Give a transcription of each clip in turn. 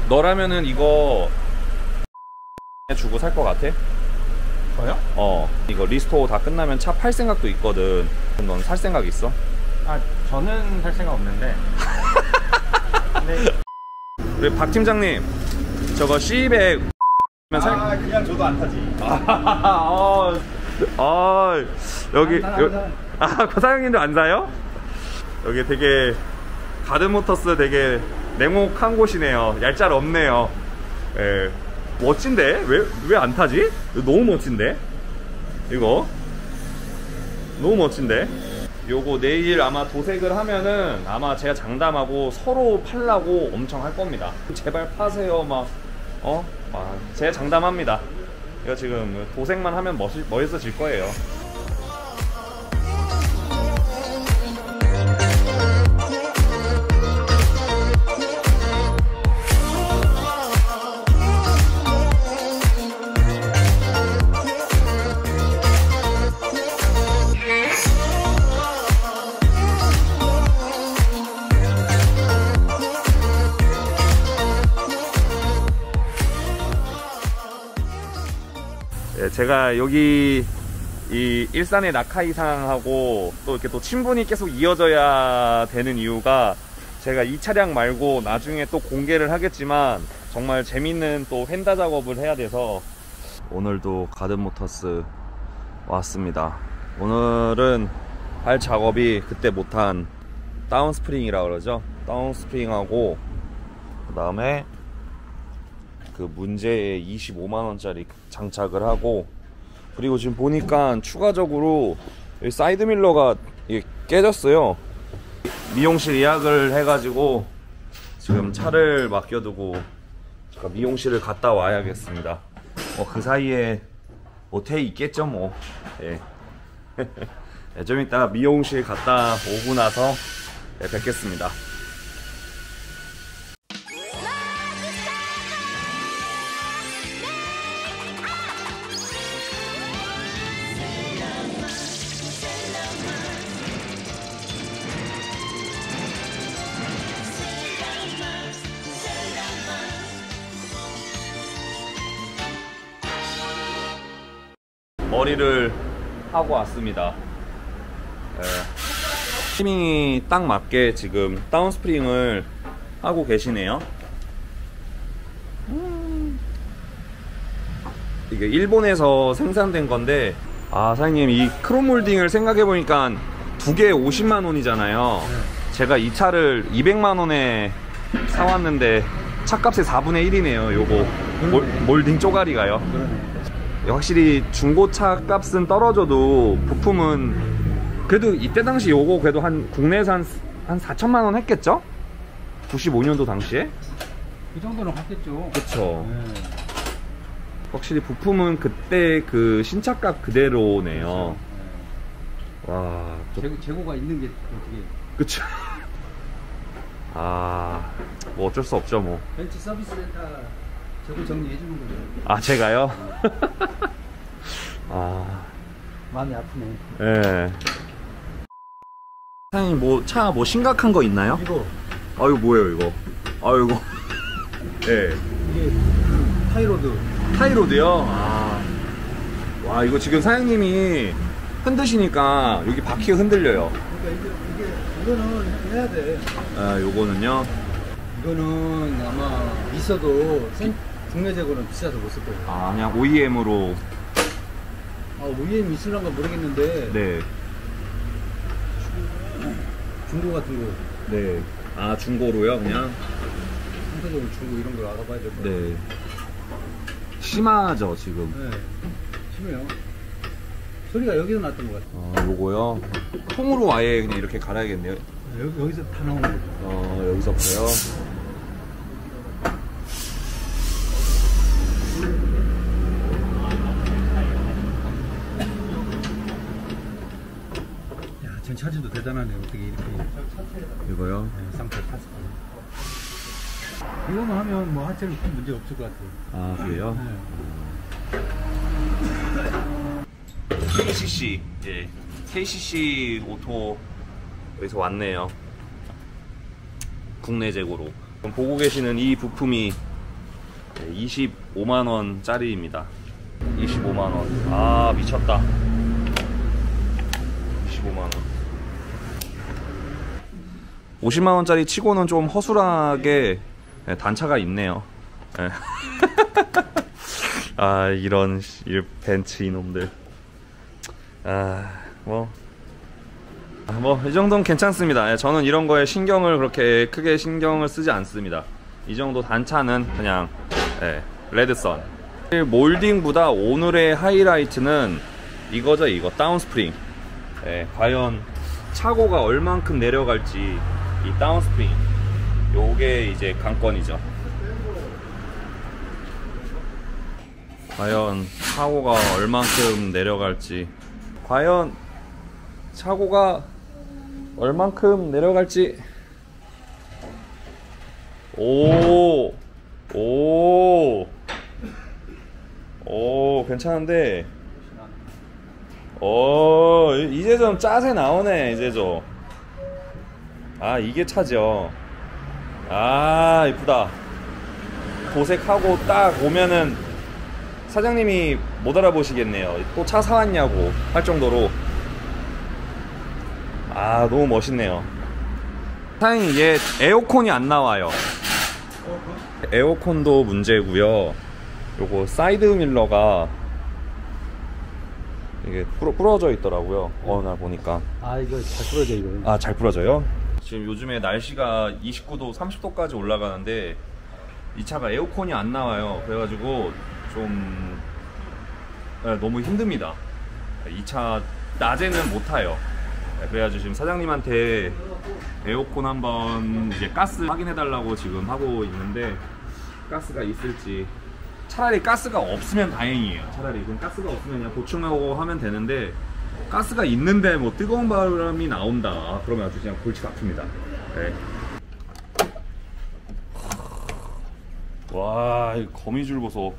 너라면은 이거 주고 살 것 같아? 저요? 이거 리스토어 다 끝나면 차 팔 생각도 있거든. 넌 살 생각 있어? 아, 저는 살 생각 없는데. 근데 우리 박 팀장님, 저거 C200 그냥 저도 안 타지. 여기 안 그 사장님도 안 사요? 여기 되게 가든모터스 되게 냉혹한 곳이네요. 얄짤 없네요. 예. 멋진데? 왜 안 타지? 너무 멋진데? 이거 너무 멋진데? 요거 내일 아마 도색을 하면은 아마 제가 장담하고 서로 팔라고 엄청 할 겁니다. 제발 파세요 막 제가 장담합니다. 이거 지금 도색만 하면 멋있어질 거예요. 제가 여기 이 일산의 나카이상하고 또 이렇게 또 친분이 계속 이어져야 되는 이유가 제가 이 차량 말고 나중에 또 공개를 하겠지만 정말 재밌는 또 휀다 작업을 해야 돼서 오늘도 가든모터스 왔습니다. 오늘은 할 작업이 그때 못한 다운스프링이라 그러죠. 다운스프링하고 그 다음에 그 문제의 25만원짜리 장착을 하고, 그리고 지금 보니까 추가적으로 여기 사이드밀러가 이게 깨졌어요. 미용실 예약을 해가지고 지금 차를 맡겨두고 제가 미용실을 갔다 와야겠습니다. 그 사이에 호텔이 있겠죠 뭐. 예. 좀 이따 미용실 갔다 오고 나서 뵙겠습니다. 머리를 하고 왔습니다. 타이밍이 딱 맞게 지금 다운스프링을 하고 계시네요. 이게 일본에서 생산된 건데, 사장님 이 크롬 몰딩을 생각해보니까 두 개에 50만원이잖아요 제가 이 차를 200만원에 사왔는데 차값의 4분의 1이네요 요거. 몰딩 쪼가리가요. 확실히 중고차 값은 떨어져도 부품은 그래도 이때 당시 요거 그래도 국내에서 한 4천만원 했겠죠? 95년도 당시에? 그 정도는 갔겠죠. 그쵸. 확실히 부품은 그때 그 신차값 그대로네요. 와, 재고가 있는 게 어떻게. 그쵸. 뭐 어쩔 수 없죠 뭐. 벤츠 서비스 센터 재고 정리해주는 거죠. 제가요? 마음이 아프네. 예. 사장님 차 심각한 거 있나요? 이거. 이거 뭐예요 이거? 이거. 예. 이게 타이로드. 타이로드요? 와, 이거 지금 사장님이 흔드시니까 여기 바퀴가 흔들려요. 그러니까 이거는 해야 돼. 요거는요? 이거는 아마 있어도 국내 재고는 비싸서 못 쓸 거예요. 그냥 OEM으로. OEM 있으란가 모르겠는데. 네. 중고 같은 거. 네. 중고로요, 그냥? 상대적으로 중고 이런 걸 알아봐야 될 것 같아요. 네. 심하죠, 지금? 네. 심해요. 소리가 여기서 났던 것 같아요. 요거요? 통으로 아예 그냥 이렇게 갈아야겠네요. 여기서 다 나오는 거죠. 여기서부터요? 전 차주도 대단하네요. 어떻게 이렇게. 이거요? 네, 상태 탔을까요? 이거만 하면 뭐 하체는 큰 문제 없을 것 같아요. 그래요? 네. KCC, 예. KCC 오토 여기서 왔네요. 국내 재고로. 보고 계시는 이 부품이 네, 25만원 짜리입니다. 25만원. 아, 미쳤다. 25만원. 50만원짜리 치고는 좀 허술하게 단차가 있네요. 네. 아, 이런 벤츠 이놈들. 이 정도는 괜찮습니다. 저는 이런 거에 신경을 그렇게 크게 신경을 쓰지 않습니다. 이 정도 단차는 그냥 레드선. 몰딩보다 오늘의 하이라이트는 이거죠. 이거 다운스프링. 과연 차고가 얼만큼 내려갈지 이 다운스프링, 요게 이제 관건이죠. 과연 차고가 얼만큼 내려갈지, 과연 차고가 얼만큼 내려갈지. 오, 괜찮은데. 이제 좀 짜세 나오네. 이제 좀. 아, 이게 차죠. 아, 이쁘다. 도색하고 딱 오면은 사장님이 못 알아보시겠네요. 또 차 사왔냐고 할 정도로. 아, 너무 멋있네요. 사장님, 얘 에어컨이 안 나와요. 에어컨도 문제고요. 요거 사이드 밀러가 이게 부러져 있더라고요. 나 보니까. 아, 이거 잘 부러져, 이거. 아, 잘 부러져요? 지금 요즘에 날씨가 29도, 30도까지 올라가는데 이 차가 에어컨이 안 나와요. 그래가지고 좀 너무 힘듭니다. 이 차 낮에는 못 타요. 그래가지고 지금 사장님한테 에어컨 한번 이제 가스 확인해달라고 지금 하고 있는데, 가스가 있을지. 차라리 가스가 없으면 다행이에요. 차라리 그럼 가스가 없으면 그냥 보충하고 하면 되는데, 가스가 있는데 뭐 뜨거운 바람이 나온다 그러면 아주 그냥 골치가 아픕니다. 네. 와, 이 거미줄 보소.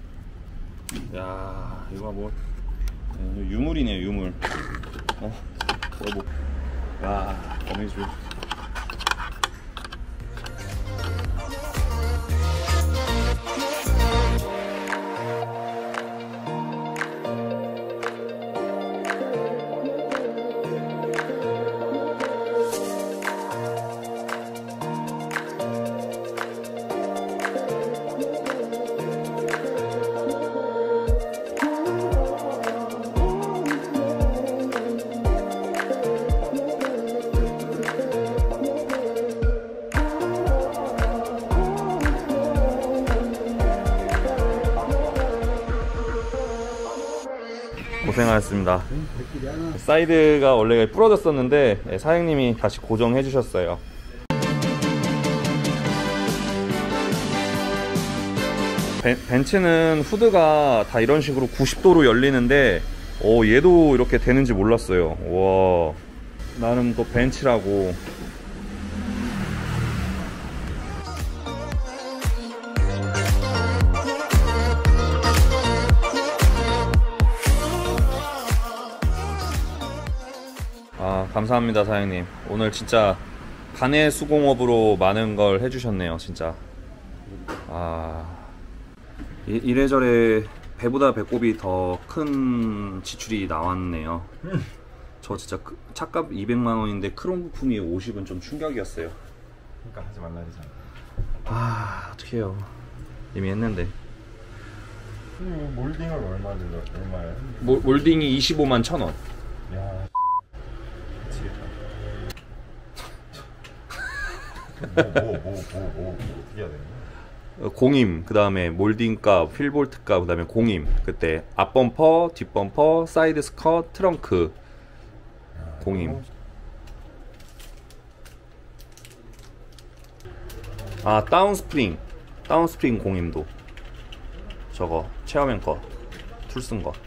야, 이거 뭐 유물이네요, 유물. 여보. 와, 거미줄. 고생하셨습니다. 사이드가 원래 부러졌었는데 사장님이 다시 고정해 주셨어요. 벤츠는 후드가 다 이런 식으로 90도로 열리는데 얘도 이렇게 되는지 몰랐어요. 와, 나름 또 벤츠라고. 아, 감사합니다 사장님. 오늘 진짜 간의 수공업으로 많은 걸 해주셨네요 진짜. 아, 이래저래 배보다 배꼽이 더 큰 지출이 나왔네요. 저 진짜 차값 200만원인데 크롬 부품이 50은 좀 충격이었어요. 그러니까 하지 말라 했잖아. 아, 어떡해요. 이미 했는데. 몰딩을 얼마예요? 몰딩이 25만 1,000원. 야, 미치겠다. 어떻게 해야 되냐? 공임, 그 다음에 몰딩값, 휠볼트값, 그 다음에 공임. 그때 앞범퍼, 뒷범퍼, 사이드 스컷, 트렁크 공임. 아, 다운스프링 공임도 저거 체어맨 거 툴 쓴 거.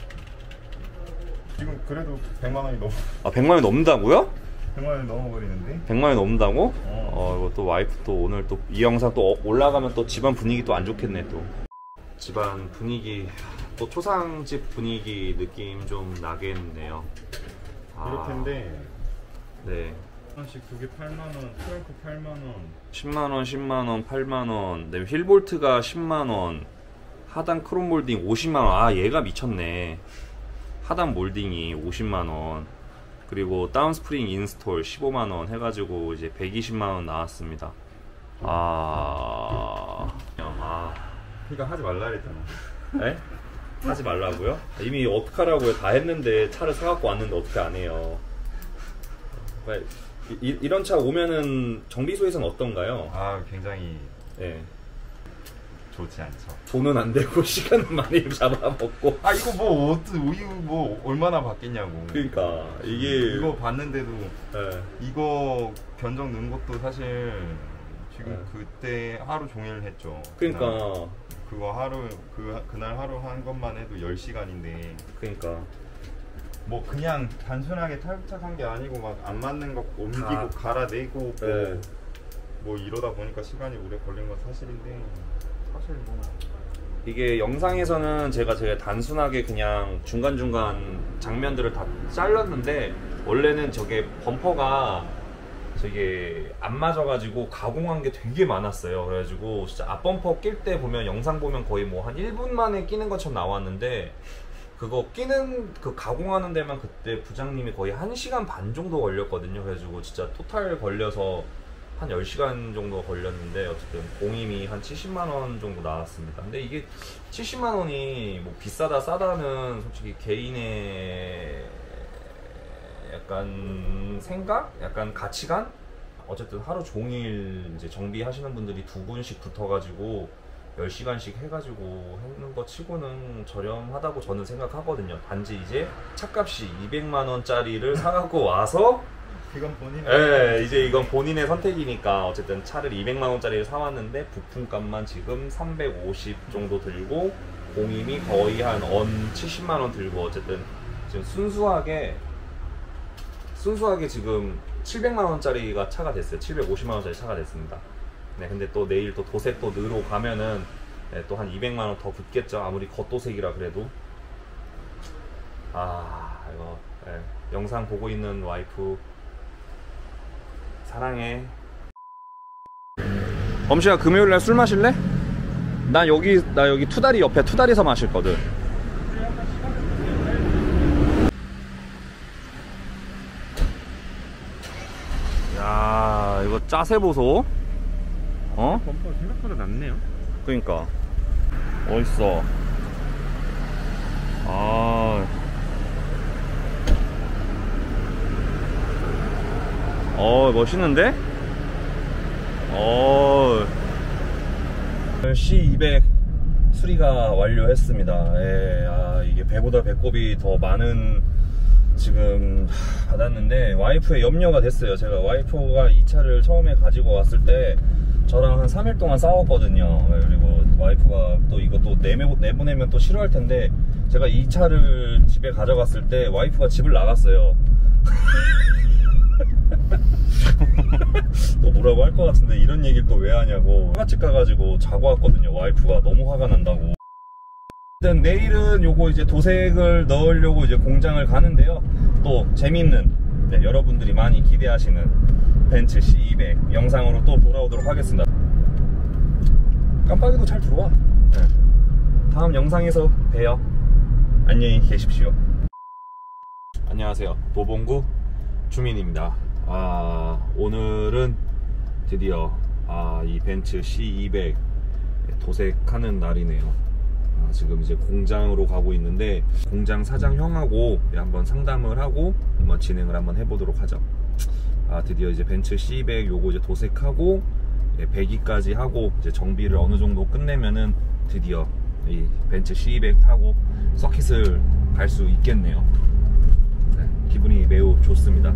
지금 그래도 100만원이 넘어. 아, 100만원이 넘는다고요? 100만원이 넘어버리는데? 100만원이 넘는다고? 이거 또 와이프 또 오늘 또 이 영상 또 올라가면 또 집안 분위기 또 안 좋겠네. 또 집안 분위기, 또 초상집 분위기 느낌 좀 나겠네요. 그럴 텐데. 네. 하나씩 두 개 8만원, 트렁크 8만원. 10만원, 10만원, 8만원. 그다음에 휠볼트가 10만원. 하단 크롬 몰딩 50만원. 아, 얘가 미쳤네. 하단 몰딩이 50만원. 그리고 다운스프링 인스톨 15만원 해가지고 이제 120만원 나왔습니다. 그러니까 하지 말라 그랬잖아. 에? 하지 말라고요? 이미 어떡하라고요? 다 했는데 차를 사갖고 왔는데 어떻게 안 해요? 이런 차 오면은 정비소에서는 어떤가요? 아, 굉장히 예. 좋지 않죠. 돈은 안 되고 시간은 많이 잡아먹고. 아, 이거 뭐 우유 뭐 얼마나 받겠냐고. 그러니까 이게 이거 봤는데도 예. 이거 견적 넣은 것도 사실 지금 네. 그때 하루 종일 했죠. 그러니까 그거 하루 그날 하루 한 것만 해도 10시간인데 그러니까 뭐 그냥 단순하게 탈부착한 게 아니고 막 안 맞는 거 옮기고 아. 갈아내고 네. 뭐 이러다 보니까 시간이 오래 걸린 건 사실인데 사실 뭐 이게 영상에서는 제가 단순하게 그냥 중간중간 장면들을 다 잘랐는데 원래는 저게 범퍼가 저게 안 맞아가지고 가공한 게 되게 많았어요. 그래가지고 진짜 앞범퍼 낄 때 보면 영상 보면 거의 뭐 한 1분 만에 끼는 것처럼 나왔는데 그거 끼는 그 가공하는 데만 그때 부장님이 거의 1시간 반 정도 걸렸거든요. 그래가지고 진짜 토탈 걸려서 한 10시간 정도 걸렸는데 어쨌든 공임이 한 70만원 정도 나왔습니다. 근데 이게 70만원이 뭐 비싸다 싸다는 솔직히 개인의 약간 생각? 약간 가치관? 어쨌든 하루 종일 이제 정비하시는 분들이 두 분씩 붙어가지고 10시간씩 해가지고 하는 거 치고는 저렴하다고 저는 생각하거든요. 단지 이제 차값이 200만원짜리를 사갖고 와서 그건 본인의 예, 이제 이건 본인의 선택이니까 어쨌든 차를 200만원짜리를 사왔는데 부품값만 지금 350 정도 들고 공임이 거의 한 70만원 들고 어쨌든 지금 순수하게 지금 700만원짜리가 차가 됐어요. 750만원짜리 차가 됐습니다. 네, 근데 또 내일 또 도색 또 넣으러 가면은 네, 또 한 200만원 더 붙겠죠. 아무리 겉도색이라 그래도. 이거 네, 영상 보고 있는 와이프 사랑해. 범씨야 금요일날 술 마실래? 나 여기 투다리 옆에 투다리에서 마실 거든. 야, 이거 짜세 보소. 어? 범퍼 생각보다 낫네요. 그러니까 멋있어. 멋있는데? C200 수리가 완료했습니다. 예, 이게 배보다 배꼽이 더 많은 지금 받았는데 와이프의 염려가 됐어요. 제가 와이프가 이 차를 처음에 가지고 왔을 때 저랑 한 3일 동안 싸웠거든요. 그리고 와이프가 또 이거 또 내보내면 또 싫어할 텐데 제가 이 차를 집에 가져갔을 때 와이프가 집을 나갔어요. 또 뭐라고 할 것 같은데 이런 얘기를 또 왜 하냐고 화가집 가가지고 자고 왔거든요. 와이프가 너무 화가 난다고. 일단 내일은 요거 이제 도색을 넣으려고 이제 공장을 가는데요. 또 재밌는 여러분들이 많이 기대하시는 벤츠 C200 영상으로 또 돌아오도록 하겠습니다. 깜빡이도 잘 들어와. 다음 영상에서 봬요. 안녕히 계십시오. 안녕하세요. 도봉구 주민입니다. 오늘은 드디어 이 벤츠 C200 도색하는 날이네요. 지금 이제 공장으로 가고 있는데 공장 사장 형하고 한번 상담을 하고 한번 진행을 한번 해보도록 하죠. 드디어 이제 벤츠 C200 요거 이제 도색하고 배기까지 하고 이제 정비를 어느 정도 끝내면은 드디어 이 벤츠 C200 타고 서킷을 갈 수 있겠네요. 기분이 매우 좋습니다.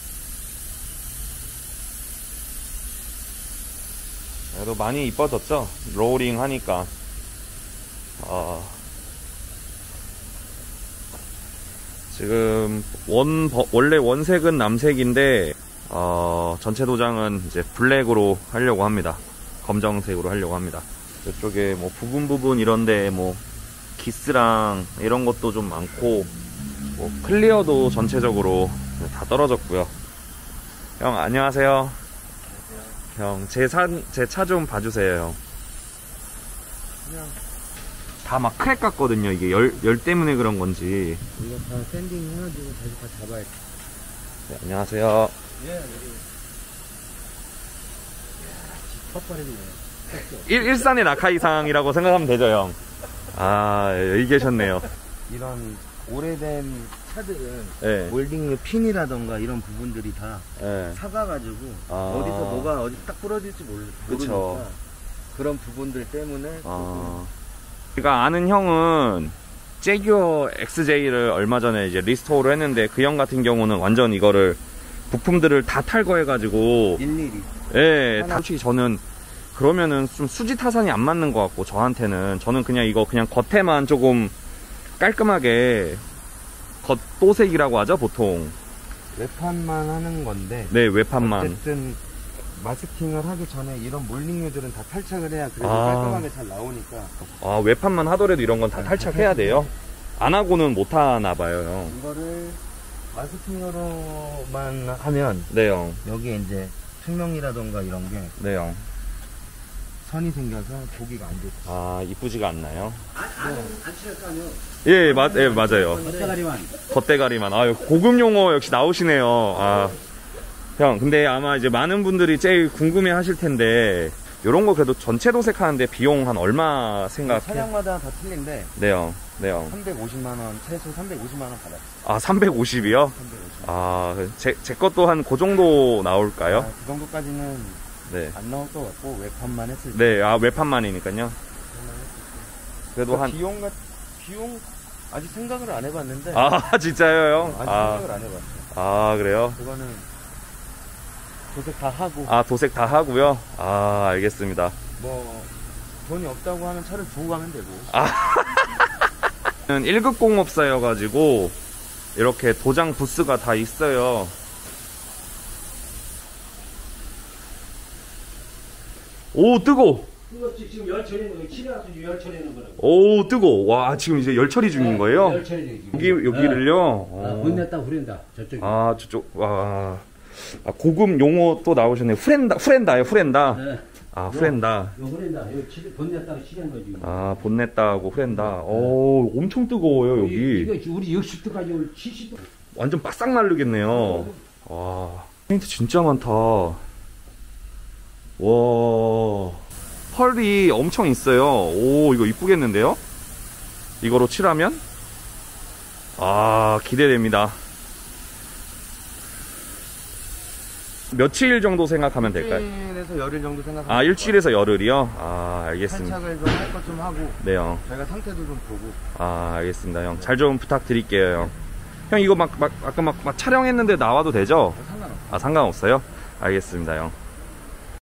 그래도 많이 이뻐졌죠? 로우링 하니까. 지금 원래 원색은 남색인데 전체 도장은 이제 블랙으로 하려고 합니다. 검정색으로 하려고 합니다. 이쪽에 뭐 부분 이런데 뭐 기스랑 이런 것도 좀 많고 뭐 클리어도 전체적으로 다 떨어졌고요. 형, 안녕하세요. 형, 제 차 좀 봐주세요, 형. 다 막 크랙 같거든요. 이게 열 때문에 그런 건지. 이거 다 샌딩 해가지고 다시 다 잡아야 돼. 네, 안녕하세요. 예, 헛발이네. 일산의 나카이상이라고 생각하면 되죠, 형. 아, 여기 계셨네요. 이런 오래된 차들은 네. 몰딩 핀이라던가 이런 부분들이 다 네. 사가가지고 아. 어디서 뭐가 어디 딱 부러질지 그쵸. 모르니까 그런 부분들 때문에 제가 아는 형은 제규어 XJ를 얼마 전에 이제 리스토어를 했는데 그 형 같은 경우는 완전 이거를 부품들을 다 탈거해가지고 일일이 예, 솔직히 저는 그러면은 좀 수지 타산이 안 맞는 것 같고 저한테는 저는 그냥 이거 그냥 겉에만 조금 깔끔하게 겉도색이라고 하죠 보통. 외판만 하는 건데 네, 외판만. 어쨌든 마스킹을 하기 전에 이런 몰딩류들은 다 탈착을 해야 그래도 아. 깔끔하게 잘 나오니까. 아, 외판만 하더라도 이런 건 다 탈착해야 돼요? 안 하고는 못 하나 봐요, 형. 이거를 마스킹으로만 하면 네, 형. 여기에 이제 투명이라던가 이런 게 네, 형. 선이 생겨서 보기가 안 좋고. 아, 이쁘지가 않나요? 안 칠할까요? 예, 예, 맞아요. 겉대가리만. 겉대가리만. 아, 고급 용어 역시 나오시네요. 아. 형, 근데 아마 이제 많은 분들이 제일 궁금해 하실 텐데, 요런 거 그래도 전체 도색하는데 비용 한 얼마 생각해? 차량마다 다 틀린데 네, 형. 네, 형. 350만원, 최소 350만원 받아요. 아, 350이요? 350만원. 아, 제 것도 한 그 정도 나올까요? 그 정도까지는 네. 안 나올 것 같고, 외판만 했을 때. 네, 아, 외판만이니까요. 그래도 한. 비용 아직 생각을 안 해봤는데. 아, 진짜요, 형? 아직 아, 생각을 안 해봤어요. 아, 그래요? 그거는 도색 다 하고. 아, 도색 다 하고요? 아, 알겠습니다. 뭐 돈이 없다고 하면 차를 두고 가면 되고. 저는 1급 공업사여가지고 이렇게 도장 부스가 다 있어요. 오, 뜨거! 이거 지금 열 처리는 거, 치료해서 열 처리는 거라고. 오, 뜨거! 와, 지금 이제 열 처리 중인 거예요? 열 처리 지금. 여기를요? 아, 혼냈다 후련다 저쪽에. 아, 저쪽, 와. 아, 고급 용어 또 나오셨네요. 후렌다요, 후렌다. 네. 아, 후렌다. 이거 후련다. 이거 혼냈다고 치료한 거지. 아, 본냈다고 후렌다. 오, 엄청 뜨거워요, 여기. 이거 우리 60도까지 올 70도. 완전 바싹 마르겠네요. 와, 페인트 진짜 많다. 와, 펄이 엄청 있어요. 오, 이거 이쁘겠는데요? 이거로 칠하면? 아, 기대됩니다. 며칠 정도 생각하면 될까요? 일주일에서 열흘 정도 생각하면. 아, 일주일에서 열흘이요? 아, 알겠습니다. 탈착을 좀 할 것 좀 하고. 네, 형. 저희가 상태도 좀 보고. 아, 알겠습니다, 형. 잘 좀 부탁드릴게요, 형. 형, 이거 아까 막 촬영했는데 나와도 되죠? 상관없어요. 아, 상관없어요? 알겠습니다, 형.